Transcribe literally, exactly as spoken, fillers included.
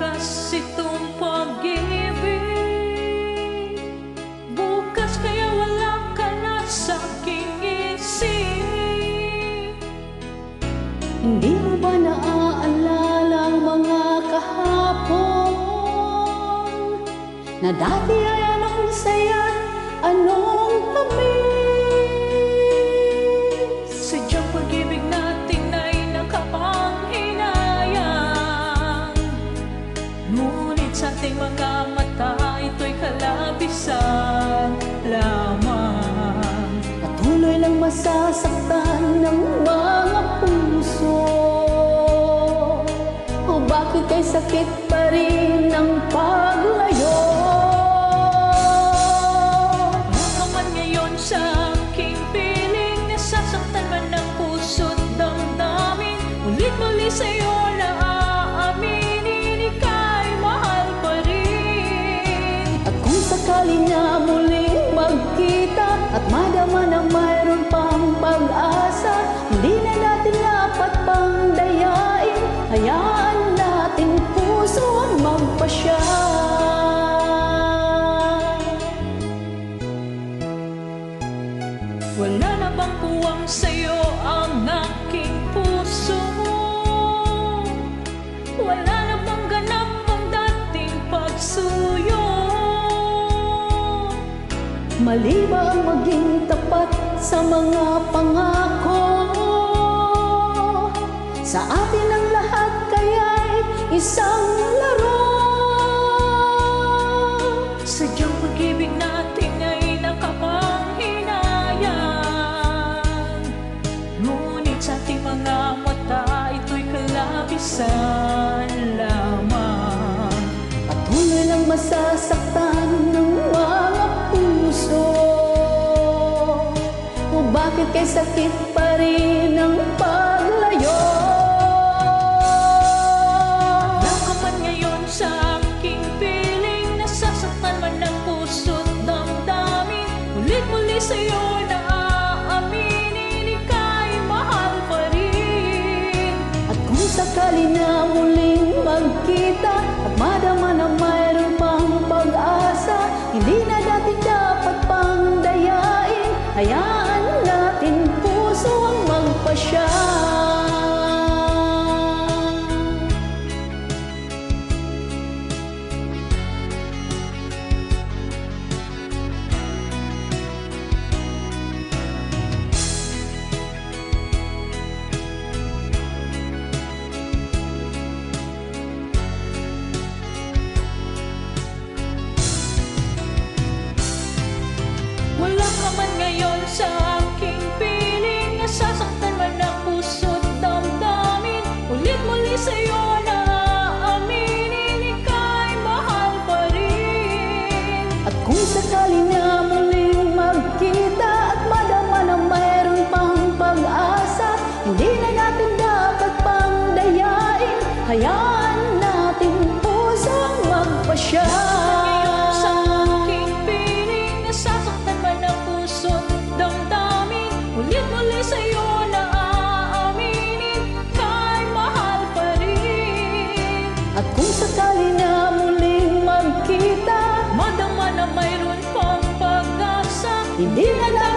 wagas itong pag-ibig. Bukas kaya wala ka na sa aking isip. Hindi mo ba naaalala ang mga kahapon na dati ay anong saya, anong tamis? Sadyang pag-ibig natin ay nakapanghinayang, ngunit sa ating mga mata ito'y kalabisan lamang. Patuloy lang masasaktan ng mga puso. O bakit kay sakit pa rin ang paglayo? Wala ka man ngayon sa aking piling, nasasaktan man ng puso't damdamin. Ulit-muli sa'yo na aaminin, ika'y mahal pa rin. At kung sakali na muling magkita at madama na mayroon pang pag-asa, hindi na natin dapat pang dayain, hayaan natin puso ang magpasya. Wala na bang puwang sa'yo ang aking puso? Wala na bang ganap ang dating pagsuyo? Mali ba ang maging tapat sa mga pangako? Sa atin ang lahat kaya'y isang laro. Sadyang pag-ibig natin ay nakapanghinayang, ngunit sa ating mga mata ito'y kalabisan lamang. Patuloy lang masasaktan ng mga puso. O bakit kay sakit pa rin ang paglayo? Wala ka man ngayon sa aking piling, nasasaktan man ng puso't damdamin. Ulit-muli sa'yo na aaminin, ika'y mahal pa rin. At kung sakali na muling magkita at madama na mayroon pang pag-asa, hindi na natin dapat pang dayain, hayaan natin puso ang magpasya. Wala ka man ngayon sa aking piling, nasasaktan man ang puso't damdamin. Ulit-muli sa'yo na aaminin, ika'y mahal pa rin. At kung sakali na muling magkita at madama na mayroon pang pag-asa, hindi na natin dapat pang dayain, hayaan natin puso ang magpasya. Ngayon sa aking piling, nasasaktan man ang puso't damdamin. Ulit-muli sa'yo na aaminin, ika'y mahal pa rin. At kung sakali na muling magkita, Madama na mayroon pang pag-asa, hindi na natin